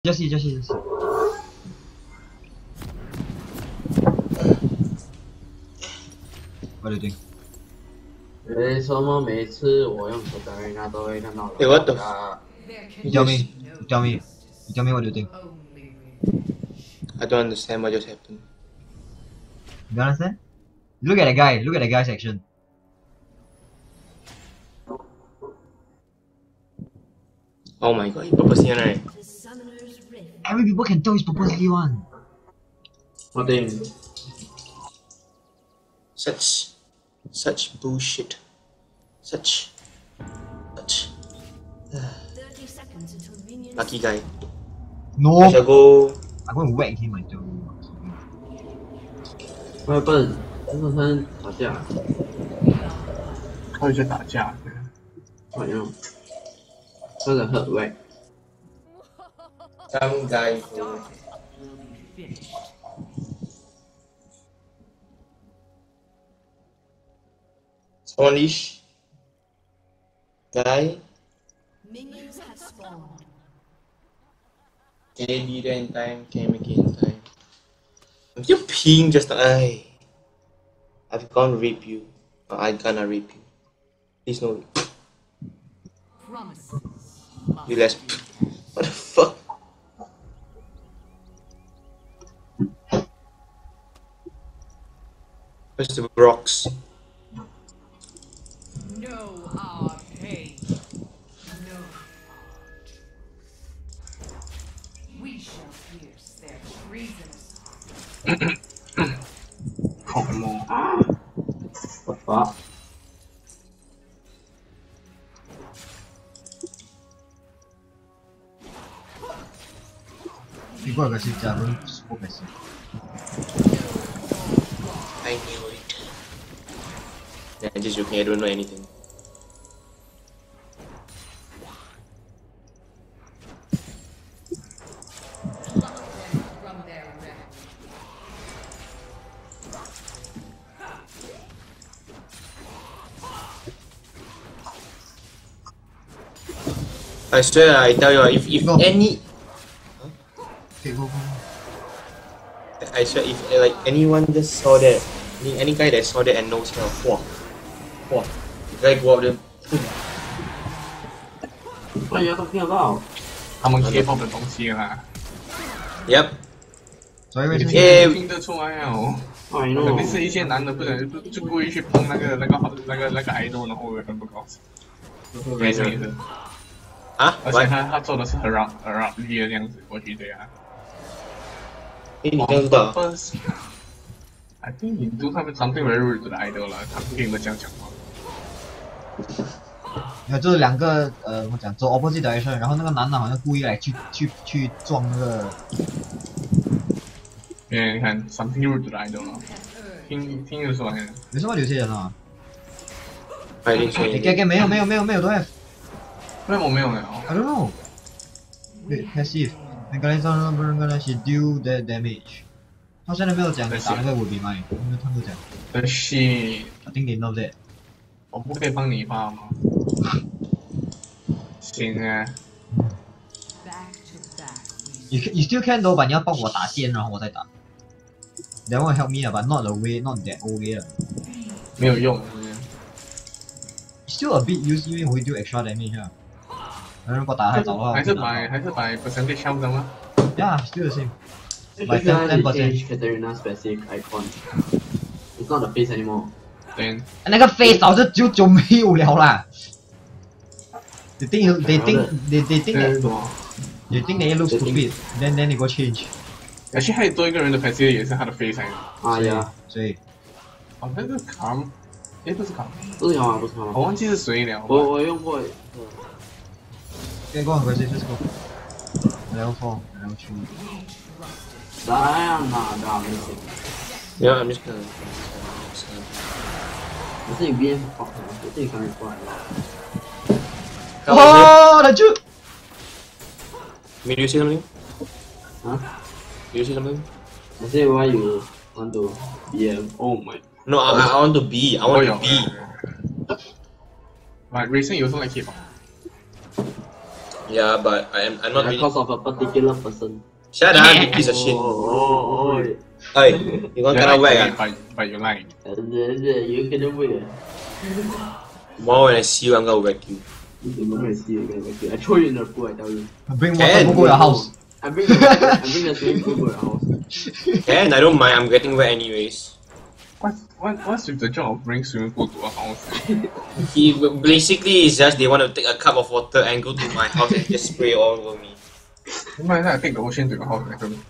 just see. What do you think? 为什么每次我用手在人家都会看到 Hey, what the You tell me what do you think? I don't understand what just happened. You understand? Look at the guy's action. Oh my god, he purposely right? Every people can tell he's purposely one. What thing? Such bullshit. Such. 30 seconds until minions. Lucky guy. No! I shall go. I'm gonna whack him, I tell you. 快笨，真的打架， 开始打架， 好像真的很喂。 Some guy who... Someone leash. Guy. Minions have spawned. Can they be there in time? Can you make it in time? I'm still peeing just I. I've gone rape you. Or I'm gonna rape you. Please no. Promises. You less. What the fuck? Where's the rocks? Know our pain. Know our truth. We shall pierce their treasonous heart. 恐龙。 我发， People aggressive, Javon super aggressive. I knew it. Yeah, I'm just joking, I don't know anything. Pluck them from their refuge. I swear, I tell you, if Go. any... Okay, go. I swear, if like anyone just saw that, any guy that saw that and knows hell, wow, the guy go up there, 大家都听得到。 他们 K-pop 的东西啦， yep, Sorry, wait, 你 wait, 听 Yeah. 听得出来哦。 哎肯定呦， 是一些男的不能就故意去碰那个 idol，然后我也很不高兴。没事没事， 啊， 而且他做的是很让力的这样子过去这样。 你这样知道？ I think you do something very rude to the idol 啦，他不跟你们这样讲话。 就是两个怎么讲，走 opposite direction，然后那个男的好像故意来去撞那个。 因为你看 something rude to the idol 啦，听得出来。 有什么有些人啊？ I didn't say 你 anything. 没有都 have。 为什么没有呢？ I don't know. Wait, passive. Mechanism 不能跟他写 deal the damage。他现在没有讲打那个 would be mine，因为他没有讲。 的 shit， I think they know that. 我不可以帮你发吗？行啊。 Back to back. You still can though, but 你要帮我打先，然后我再打。That one will help me, but not the way, not that old way. 没有用。 Still a bit use， 因为我会 do extra damage 啊。如果打太早的话， 还是把 percentage 敲的吗？ Yeah, still the same. By By 10%. change Katarina specific icon. It's not the face anymore. Then 那个 face 早就没有了啦。They think that it looks stupid. Then they go change. 而且还有多一个人的 passive 也是他的 face 来的。 啊呀， 所以哦，那是卡吗？诶，不是卡， 不是吗？不是吗？ 我忘记是谁了。 我用过。 跟go aggressive, just go. Level 4, level 2. 咋样啊？对啊，没事。 Yeah, I'm just gonna. 我自己编好，我自己赶紧过来了。 Oh, the juke! Me, do you see something? 啊 Do you see something? I say why you want to BM? Oh my. No, I want to be. I want to be. But Racing you also like K-pop. Yeah, but I'm not really. Because of a particular person. Shut up, you piece of shit. Oh. Hey, you want kind of whack? But you like. You can do it. Tomorrow when I see you, I'm gonna whack you. The moment I see you again, I throw you in the pool, I tell you. Bring water to your house. I bring the swimming pool to your house. And I don't mind, I'm getting wet anyways. What's with the job of bring swimming pool to a house? He basically is just they want to take a cup of water and go to my house and just spray all over me. Why not I take the ocean to your house?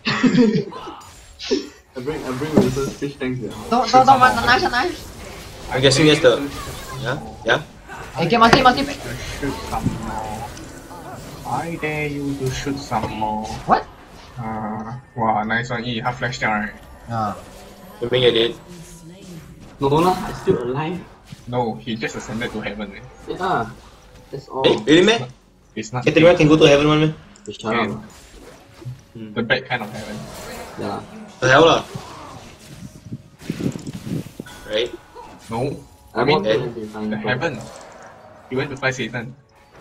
I bring Wilson's fish tank to your house. Don't, nice. I'm guessing that's the. Yeah? Hey, must Shoot some more. I dare you to shoot some more. What? Wow, nice one. Half flash down, right? Yeah. You mean you did? No lah, I'm still alive. No, he just ascended to heaven. Yeah, that's all. Hey, really man? It's not. Everyone can go to heaven one man? Shut up. The bad kind of heaven. Yeah. The hell lah? Right? No, I mean, want to find the heaven. He went to fight Satan.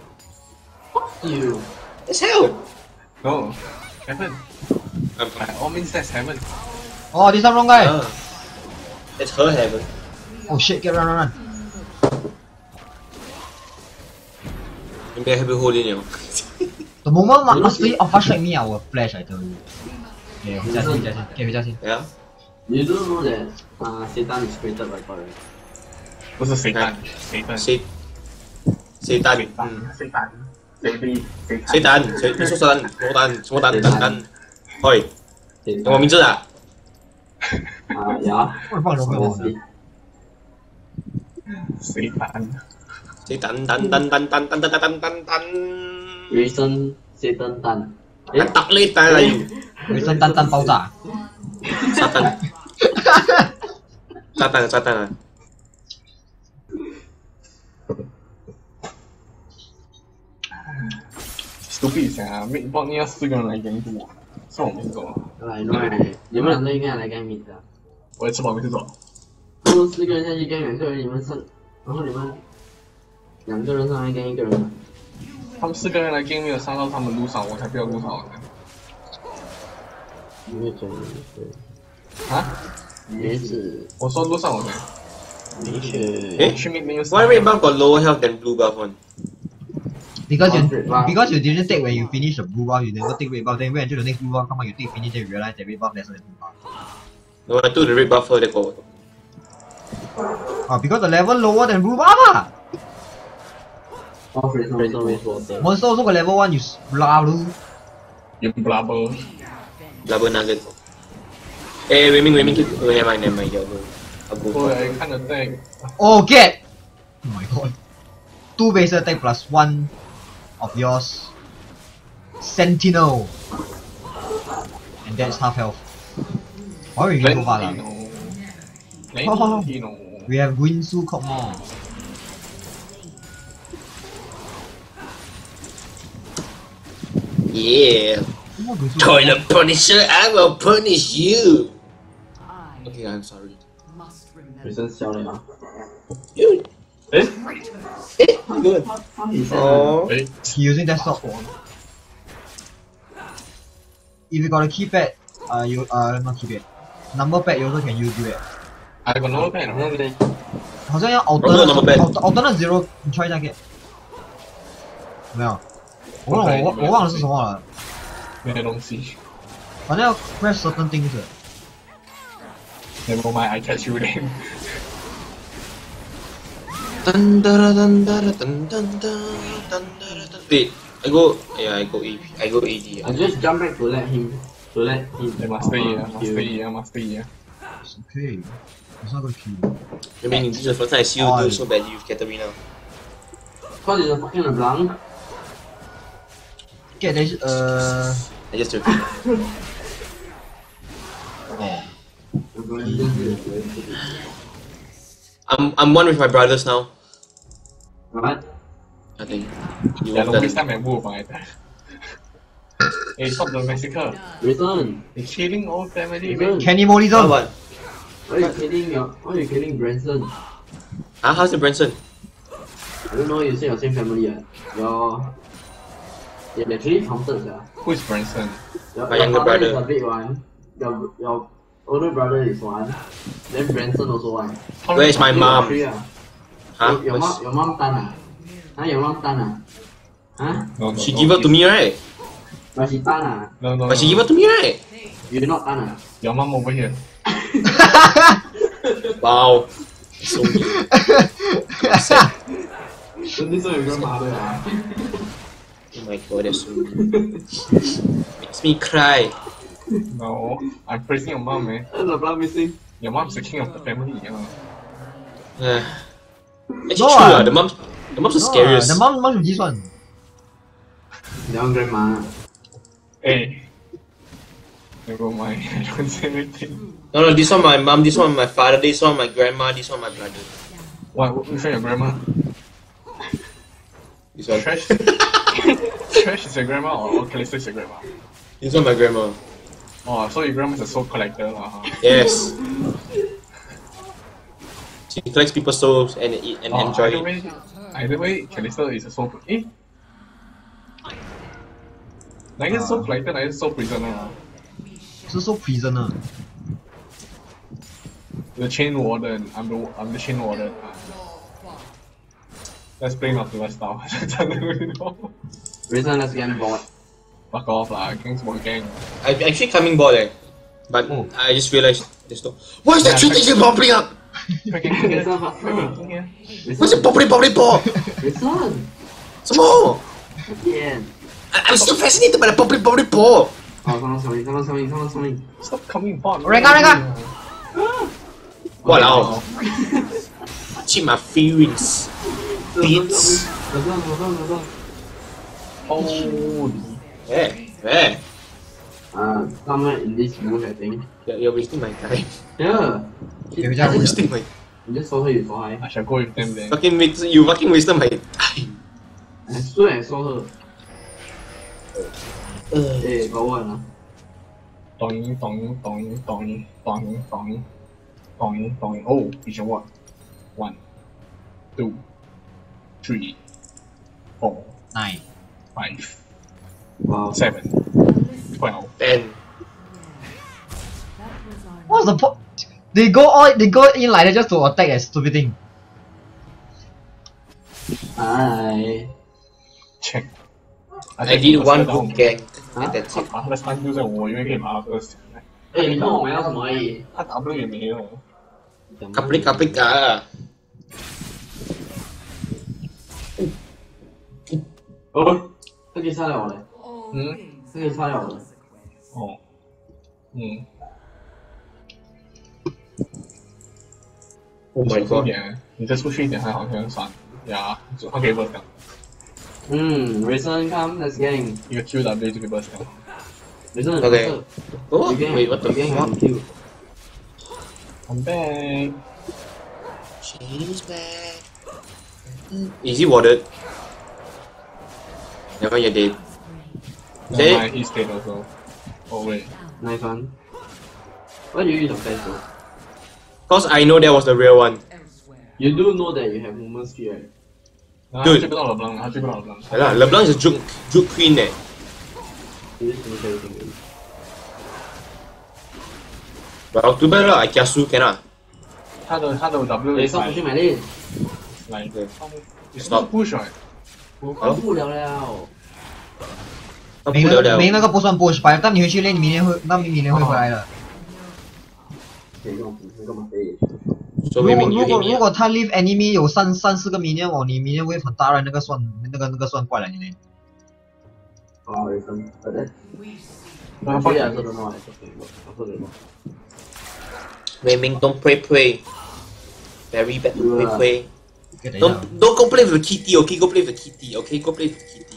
you. It's hell! No, heaven. By all means, that's heaven. Oh, this is the wrong guy. It's her heaven. Oh shit, get run. Maybe I have a hold in you. The moment Mastery frustrate me, I will flash, I tell you. Okay, 回家先。Okay, 回家先。 Yeah? You do know that Satan is created by God, right? 不是 Satan. Satan. Satan. Satan. 你说蛋？什么蛋？喂，有我名字啊？ Yeah. 我放什么我 Satan. Satan. Reason Satan Tan. Tắt lên tay là gì? 回声蛋爆炸。 Satan 啊！ Stupid 啊 ！Mid bot 你要4个人来跟我，算我没事做。 来，对，你们两个应该来干米的。 我也吃饱没事做。 他们4个人下去干2个人，你们上，然后你们2个人上来跟1个人。 他们4个人来 game 没有杀到他们路上，我才不要路上玩呢。 没准啊？ 没事， 我说路上我没。 没事。 诶 Why red buff got lower health than blue buff one? Because you didn't take when you finish the blue buff, you never take red buff. Then wait until the next blue buff come out, you take finish, then you realize that red buff lesser than blue buff. No, I took the red buff first. Go. Because the level lower than blue buff ah. Monster also got level 1, you blah blue. You blubber. Blubber nugget. Hey, Wei Ming, never mind. I'll go. Oh, I can't attack. Oh, get! Oh my god. 2 base attack plus 1 of yours. Sentinel. And that's half health. Why are we going so far lah? We have Guinsu Kog'Maw. Yeah. Toilet Punisher, I will punish you. Okay, I'm sorry. Reason 笑了吗？ You. Eh? Good. Oh. He using desktop. If you got a keypad, you not keypad. Number pad you also can use it. I got no pen. 好像要 alternate zero， 你 try 一下 get。没有，我忘了是什么了。 没有东西。 反正要 press certain things。 Never mind, I catch you then. Wait, I go AP, I go AD. I just jump back to let him. I must stay here. It's okay. It's not gonna kill you. I mean, this is the first time I see you do so badly with Katarina. Cause it's a fucking LeBlanc. Get this, I just took it. I'm one with my brothers now. What? I think. Yeah, don't waste time and move, right? Hey, stop the massacre. Reason. They're killing all family, man. Cannibalism. What? Why are you killing Branson? How's the Branson? I don't know, you say your same family, your They literally counted, yeah. Who is Branson? My younger father is brother. a big one. Your older brother is one. Then Branson also one. Where is my You got mom? three, ah. Huh? Your mom tan ah? Huh? Your mom tan ah? Huh? No, She give up to me, right? But she tan ah? No, no. But she give up to me, right? You not tan ah? Your mom over here. Wow. So mean. Sad. So this one your grandmother ah? Oh my god, that's so mean. Makes me cry. No, I'm praising your mom, man. The blood missing. Your mom's the king of the family. Actually, No, true. The mom's the scariest. The mom is this one. That one grandma. Hey. Never mind. I don't say anything. No, this one my mom, this one my father, this one my grandma, this one my brother. What? Which one your grandma? This one. Trash. Trash is your grandma or Calista is your grandma? This one my grandma. Oh, so your grandma's a soul collector, huh? Yes. She collects people's souls and enjoy it. Either way, Calista is a soul. Eh? 哪一个是 soul collector，哪一个是 soul prisoner 啊？ 是说 prisoner。 The chain warden. I'm the chain warden. Let's play not the style. Reason let's get bored. Fuck off lah, gang's boy gang. I'm actually coming board but Oh. I just realized there's no. Why is that tree thing popping up? Freaking here. Reason fuck. Freaking here. What's it popping pop? Reason. Some more. Again. I'm still fascinated by the popping pop. Oh, someone's coming. Stop coming bot. Rengar. Walao. Touching my feelings. Beats. Oh. Where? Somewhere in this bush, I think. You're wasting my time. Yeah. You're You're wasting my. You just saw her before, I shall go with them then. You fucking wasted my time. I swear I saw her. Hey, got what ah? Dong. Oh, vision what? 1, 2, 3, 4, 9. 5, Wow. 7, 12. 10. What's the point? They go in like that just to attack that stupid thing. Hi. Check. I did one good gang and that's it. 把他的3丢在我，因为可以把他的。 哎，你看我们要什么而已？ 他 W 也没有。 Kaplik ah. 哦，这可以杀了我嘞！ 嗯， 这可以杀了我嘞！ 哦，嗯。 Oh my 出去一 god. 点，你再出去一点，他好像闪呀，他可以 burst 掉， Reason come, let's gang. 一个 QW 就可以 burst 掉。 Reason, Okay. Oh, wait, what the gang fuck? and kill. I'm back. She's back. Is he warded? Never mind, you're dead. Never mind, he's dead also. Oh wait. Nice one. Why do you use a flash though? Cause I know that was the real one. You do know that you have movement speed, right? 他 Dude 追不到了 Blanc，他追不到了 Blanc。 Yeah, LeBlanc is a juke queen eh. You just finish everything already. But too bad lah, I kiasu cannot. 他的 W 哎，stop pushing my lane， 来 Stop. push right。 我关不了了。 他不了了。 没那个不算 push，反正你回去练，明年会回来的。 这个嘛飞。 So maybe you hit me 如果他 leave enemy 有3-4个 minion 哦，你 minion wave 很大，那个算算怪了你嘞。 Oh, Reason, but that. I Actually, I also don't know what I'm talking about. I also don't know. Wei-Ming, don't pray. Very bad to pray. Okay, Don't go play with the kitty, okay? Go play with the kitty, okay? Go play with the kitty.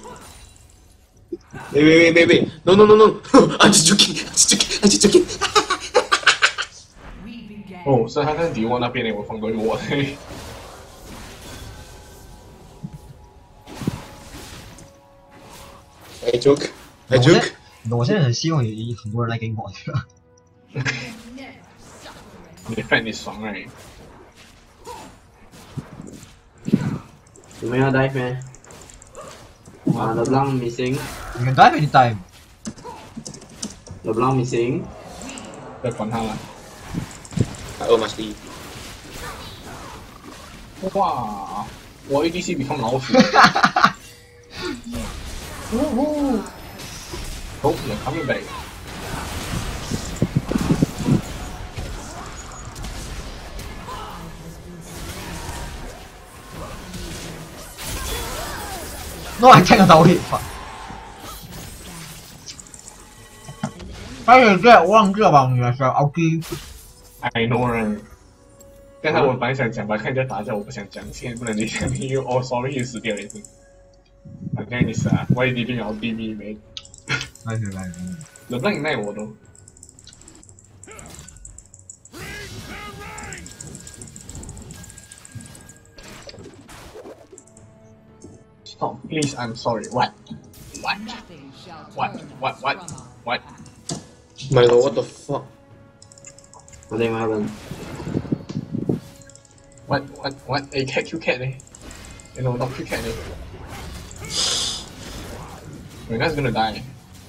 Wait. No. I'm just joking. Oh, 所以他在敌我那边呢，我放过一个我。 I joke. 我现在很希望有很多人来跟我的。 你 fan 你爽哎！ 你们要 dive 咩？啊 ，The Blanc missing。 You can dive anytime. LeBlanc missing. 不要管他了。 Oh, must leave. 哇，我 ADC 比他们老鼠。Oh, they're coming back. No, I tank 到 hit. Fuck. 还有这忘记了吧？你的是 OK。 I know right. 刚才我本来想讲吧，看人家打架我不想讲，现在不能讲，因为哦 sorry 又死掉了一次。反正你是啊，Why did you out DB mate？ 来来来， 能不能耐我都。Stop, please. I'm sorry. What? What? Nothing shall What? turn What? us What? from our What? My lord, what the fuck? Nothing happened. What? A cat, Q cat eh? You know, not Q cat eh? The guy's gonna die.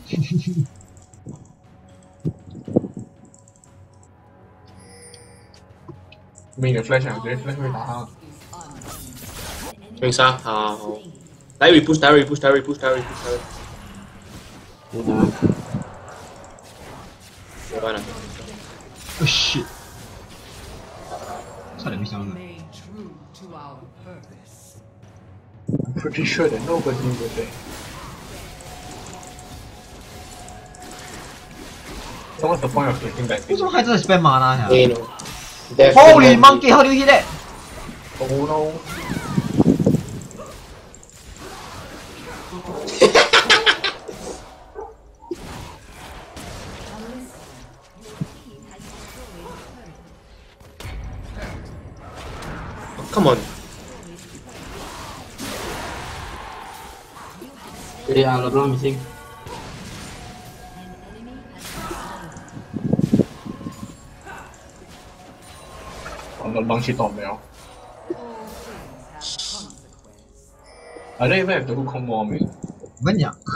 Mình flash à, để flash 會打他。 Wing Sa, hào. Đấy, repush, đấy, repush, đấy, repush, đấy, repush, đấy. Yeah. Được rồi nè. Oh shit. 差点没想到。 Remain true to our purpose. I'm pretty sure that nobody will there. So what's the point of taking that 为 thing? 什么还在 spam mana 呀 Hey, no. ？Holy monkey! How do you hit that? Oh no. Come on. Yeah, LeBlanc missing. LeBlanc 去當了。 All things have consequence. I don't even have to hook combo on me. 我跟你讲，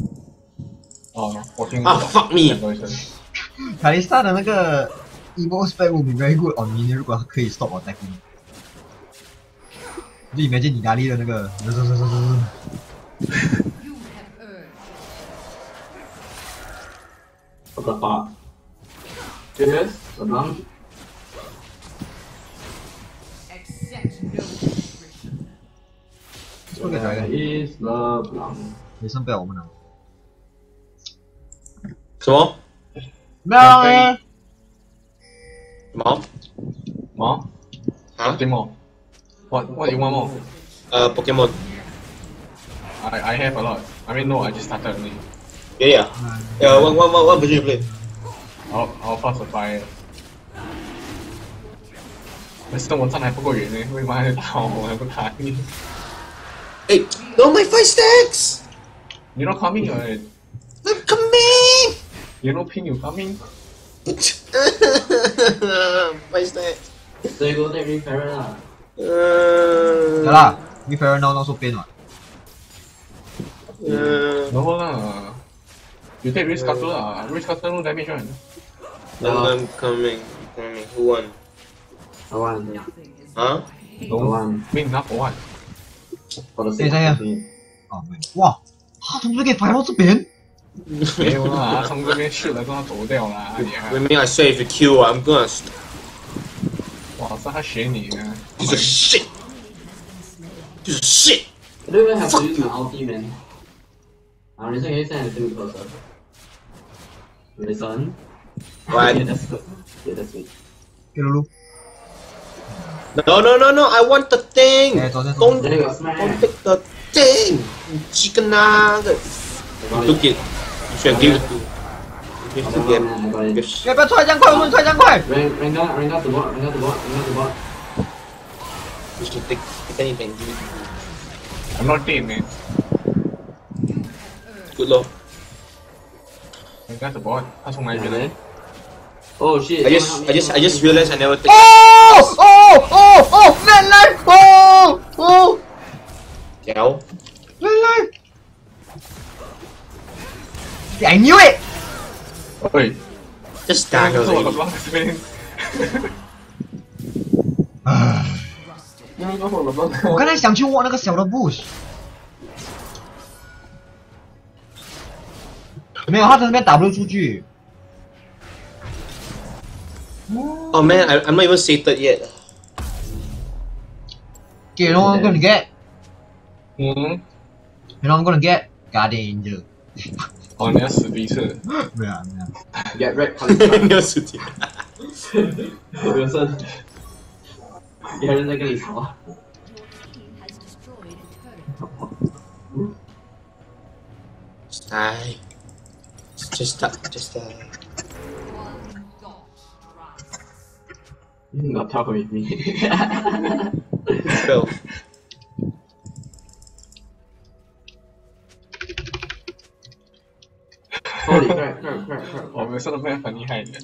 我聽 Ah, fuck me. 兩個聲。 卡莉莎的那个 Evo spec will be very good on minion，如果他可以 stop attacking。就 imagine 你哪里的那个， You have earned What the fuck? Serious? LeBlanc? accept no attrition. 不给谁 Is LeBlanc. 没剩不了我们了。 什么？ 没有啊， 什么？ 麼？ 啊？ 點麼？What you want more? Pokemon. I have a lot. I mean no, I just started only. Yeah, yeah. Yeah, one version you play. I'll pass the fire. 但是我真係不過遠呢，為什麼還打我還不打你 Hey, no, my 5 stacks! ？You're not coming, right? I'm coming! You know ping, you coming? 5 stacks. So you go take Referrer lah. 得啦，We fair now not so pain 嘛。 No lah. You take risk cutter lah. Risk cutter no damage one. I'm coming. Who won? I want. Nothing is Huh? I want. Win enough for what? For the sake 等一下 of it. 哦，没，哇，他怎么可以排到这边？ 沒有啦，從這邊 shoot 了，跟他走掉啦。哎呀 I mean, I say if you kill, I'm gonna. 哇，是他學你啊！ Piece of shit! Piece of shit! I don't even have to use my ulti, man. Listen, can you stand a little bit closer? Listen. What? Okay, that's good. Okay, that's good. 给露露， No, I want the thing! 哎，走先走。 Don't, Then you got don't smash. take the thing! You chicken nugget! I You got took it. it. You should give it to. You I should got get. it, man. I got it. 哎，不要踹这样快，我们踹这样快。 Rengar to bot, Rengar to bot, Rengar to bot. You should take anything. Give it to I'm not dead, man. you. Good lord. 人家 support，他從哪邊嚟？ Oh shit. I just realized I never take. Oh, man life, oh, Kéo. man life. I knew it! 喂， Just 刚 die 刚是我的 already. block 这边，刚刚是我的 block。 我刚才想去挖那个小的 bush， 没有，他在那边打不出去。 Oh man, I'm not even sated yet. Okay, you know what I'm gonna get? 嗯， You know what I'm gonna get? Guardian Angel. 哦，你要死第一次。 没有啊没有啊。 Get red color. 没有时间。 有声，别人在跟你吵。 Just die. Just die. Just die. Not talk with me. 12. Holy crap! Crap! Crap! Crap! 我们真的非常很厉害的。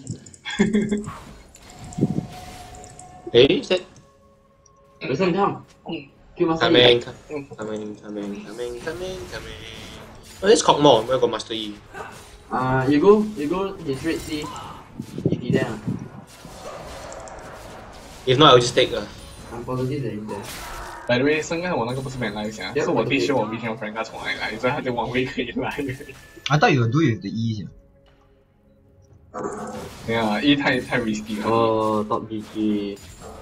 Hey, is that? Listen, come. Give us Coming, coming, coming, coming, coming. Oh, this Cockmore. Where got Master E? You go his red sea. If he there. If not, I'll just take I'm positive that he's there. By the way，刚刚我那个不是没来噻，是我弟兄我弟兄 friend 他从来来，所以他就往回可以来。 I thought you would do it with the E 先。 没有啊，一太 risky 了。 Oh, top BG.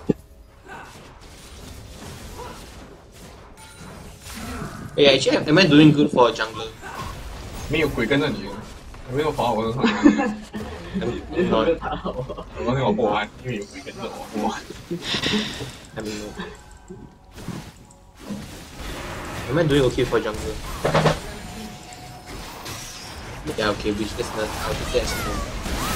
Hey, actually, am I doing good for a jungler? 没有鬼跟着你，我没有跑我身上。 I'm not. 我刚才我不玩，因为有鬼跟着我不玩。 I mean, no. Am I doing okay for jungler? Yeah, okay, which is not. I'll take that as a no.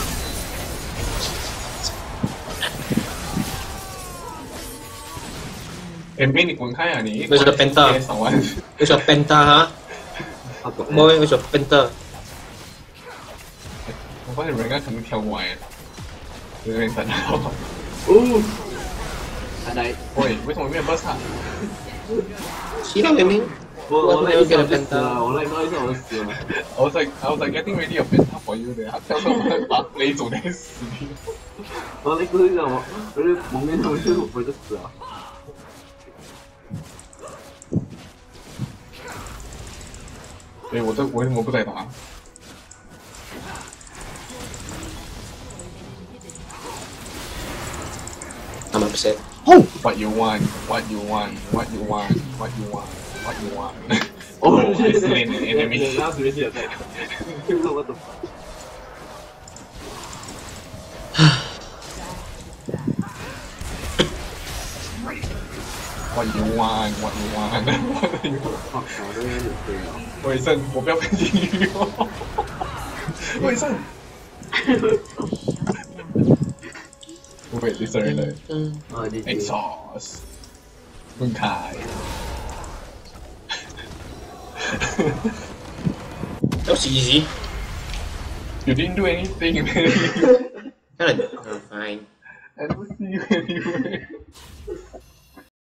哎，妹你滚开啊你！ 为什么 Penta？ 少玩。 Where's your penta, huh? Boy, where's your penta? 我发现人家可能跳过来，在那边等到。 Ooh. I died. 喂，为什么没有 burst 啊？ See what I mean? 我 Why 那 don't 一 you 下 get 就 a 死了， penta? 我那一下我就死了。 I was like getting ready a penta for you 的，他跳出来把雷走在死地。 我那个是我就蒙面我就死了。 对，我为什么不在打？ I'm upset. Oh! What you want? What you want? What you want? What you want? What you want? Oh, I slain an enemy. That's really attack. What the fuck? What you want? What you want? What you want? Fuck, 我这边有飞了。 伟盛，我不要被进去哦。伟盛。Wait, this already. 啊，你 Exhaust. 分开。 That was easy. You didn't do anything, man. Kinda, fine. I don't see you anywhere.